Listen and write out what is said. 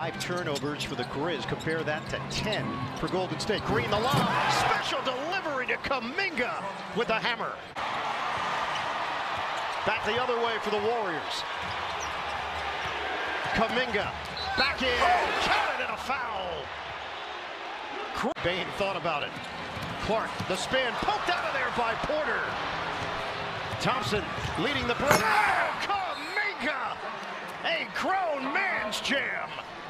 5 turnovers for the Grizz. Compare that to 10 for Golden State. Green the line. Special delivery to Kuminga with the hammer. Back the other way for the Warriors. Kuminga back in. Counted and a foul. Bain thought about it. Clark, the spin, poked out of there by Porter. Thompson leading the break. Oh, Kuminga! A grown man's jam.